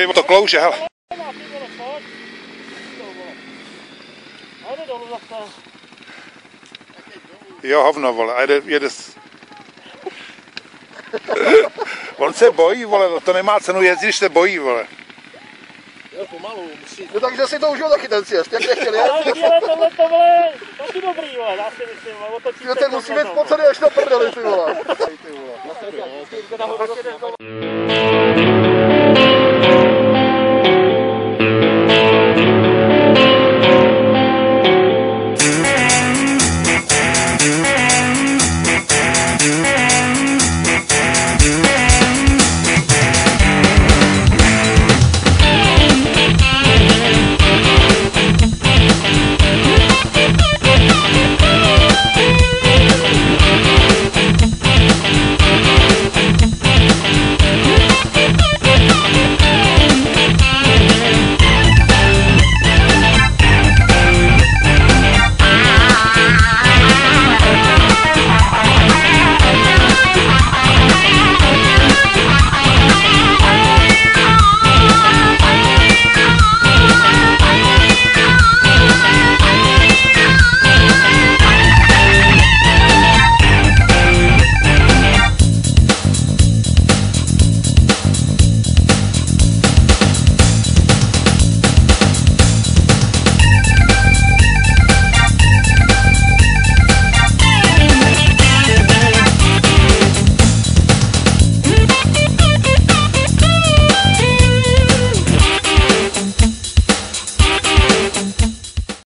Ty to klouže, hele. Jo, hovno, vole, a jede On se bojí, vole, to nemá cenu jezdit, když se bojí, vole. Jo, pomalu, musí. No takže si to užil taky ten sjezd, jak nechtěli, já? Ale tohle, taky dobrý, vole, já si myslím, ale otočí se. Ten musí být spocený až na prdeli, ty vole. Ty vole.